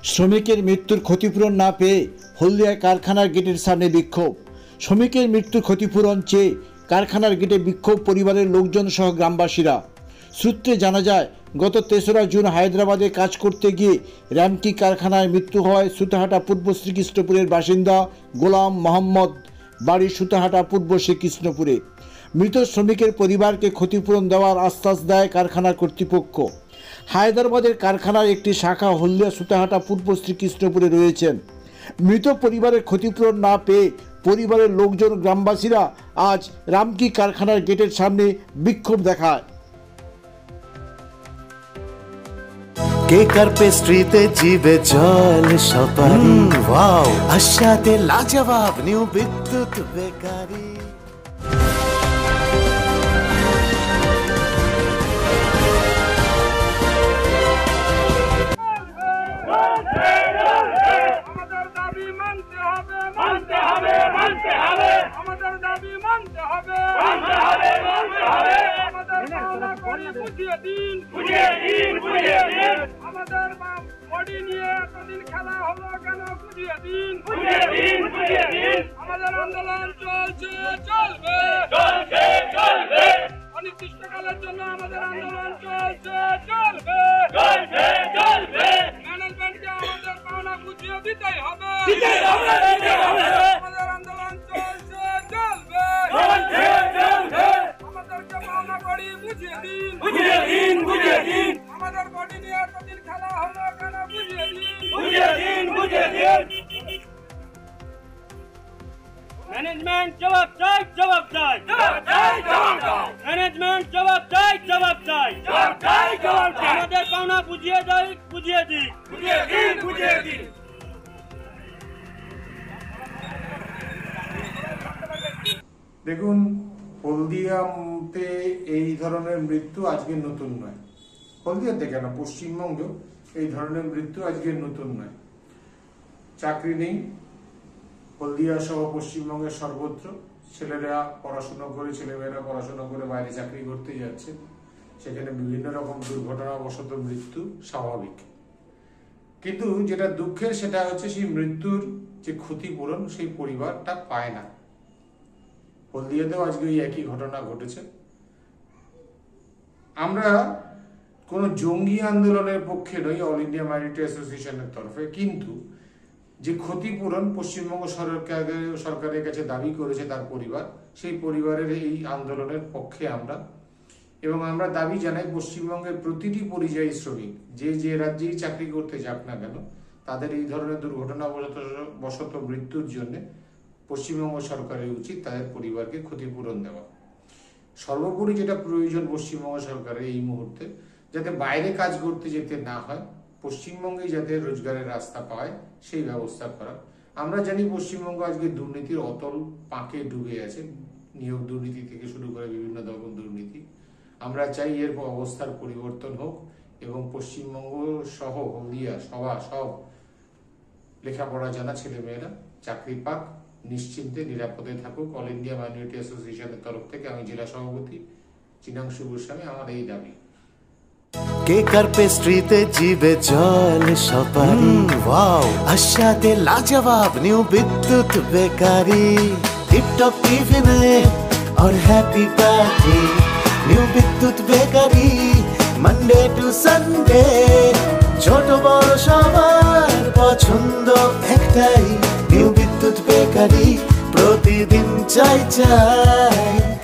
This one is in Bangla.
শ্রমিকের মৃত্যুর ক্ষতিপূরণ না পেয়ে হলদিয়া কারখানার গেটের সামনে বিক্ষোভ। শ্রমিকের মৃত্যুর ক্ষতিপূরণ চেয়ে কারখানার গেটে বিক্ষোভ পরিবারের লোকজন সহ গ্রামবাসীরা। সূত্রে জানা যায়, গত ৩রা জুন হায়দ্রাবাদে কাজ করতে গিয়ে র্যামকি কারখানায় মৃত্যু হয় সুতাহাটা পূর্ব শ্রীকৃষ্ণপুরের বাসিন্দা গোলাম মোহাম্মদ, বাড়ি সুতাহাটা পূর্ব শ্রীকৃষ্ণপুরে। মৃত শ্রমিকের পরিবারকে ক্ষতিপূরণ দেওয়ার আশ্বাস দেয় কারখানার কর্তৃপক্ষ। হায়দ্রাবাদের কারখানার একটি শাখা হলদিয়া সুতাহাটা পূর্ব শ্রীকৃষ্ণপুরে রয়েছেন। মৃত পরিবারের ক্ষতিপূরণ না পেয়ে পরিবারের লোকজন গ্রামবাসীরা আজ রামকি কারখানার গেটের সামনে বিক্ষোভ দেখায়। কেকার পেস্ট্রিতে জিবে জল সপারি, ওয়াও আশাতে লাজবাব নিউ বিদ্যুৎ বেকারি। আন্দোলন চলছে, চলবে, অনির্দিষ্টকালের জন্য আমাদের আন্দোলন চলছে, চলবে, ম্যানেজমেন্টকে আমাদের পাওনা বুঝিয়ে দিতেই হবে, আমাদের আন্দোলন চলছে, চলবে, আমাদেরকে পাওনা করি বুঝিয়ে দিন, আমাদের বডি নিয়ে এতদিন খেলা হলো কেন বুঝিয়ে দিন। ম্যানেজমেন্ট জবাব চাই, ম্যানেজমেন্ট জবাব চাই, আমাদের পাওনা বুঝিয়ে দিন। দেখুন, হলদিয়াতে এই ধরনের মৃত্যু আজকে নতুন নয়। হলদিয়াতে কেন, পশ্চিমবঙ্গেও এই ধরনের মৃত্যু আজকে নতুন নয়। চাকরি নেই হলদিয়া সহ পশ্চিমবঙ্গের সর্বত্র। ছেলেমেয়েরা পড়াশোনা করে বাইরে চাকরি করতে যাচ্ছে, সেখানে বিভিন্ন রকম দুর্ঘটনাবশত মৃত্যু স্বাভাবিক। কিন্তু যেটা দুঃখের সেটা হচ্ছে সেই মৃত্যুর যে ক্ষতিপূরণ সেই পরিবারটা পায় না। হলদিয়াতেও আজকে ওই একই ঘটনা ঘটেছে। আমরা কোনো জঙ্গি আন্দোলনের পক্ষে নই অল ইন্ডিয়া মাইনরিটি অ্যাসোসিয়েশনের তরফে, কিন্তু যে ক্ষতিপূরণ পশ্চিমবঙ্গ সরকারের কাছে দাবি করেছে তার পরিবার, সেই পরিবারের এই আন্দোলনের পক্ষে আমরা, এবং আমরা দাবি জানাই পশ্চিমবঙ্গের প্রতিটি পরিযায়ী শ্রমিক যে রাজ্যেই চাকরি করতে যাক না কেন, তাদের এই ধরনের দুর্ঘটনাবশত মৃত্যুর জন্য পশ্চিমবঙ্গ সরকারের উচিত তাদের পরিবারকে ক্ষতিপূরণ দেওয়া। সর্বোপরি যেটা প্রয়োজন পশ্চিমবঙ্গ সরকারের এই মুহূর্তে, যাতে বাইরে কাজ করতে যেতে না হয়, পশ্চিমবঙ্গে যাতে রোজগারের রাস্তা পায় সেই ব্যবস্থা করা। আমরা জানি পশ্চিমবঙ্গ আজকে দুর্নীতির অতল পাঁকে ডুবে আছে, নিয়োগ দুর্নীতি থেকে শুরু করে বিভিন্ন রকম দুর্নীতি। আমরা চাই এর অবস্থার পরিবর্তন হোক এবং পশ্চিমবঙ্গ সহ হলদিয়া সব লেখাপড়া জানা ছেলেমেয়েরা চাকরি পাক, নিশ্চিন্তে নিরাপদে থাকুক। অল ইন্ডিয়া মাইনরিটি অ্যাসোসিয়েশনের তরফ থেকে আমি জেলা সভাপতি চিনাংশু গোস্বামী, আমার এই দাবি। কেকার পেস্ট্রিতে জিবে জল সপারি, ওয়াও আশাতে লাজবাব নিউ বিদ্যুৎ বেকারি। টিপটপ টিফিনে और happy party new Bidyut bakery. Monday to Sunday ছোট বড় সবার পছন্দ একটাই, নিউ বিদ্যুৎ বেকারি। প্রতিদিন চাই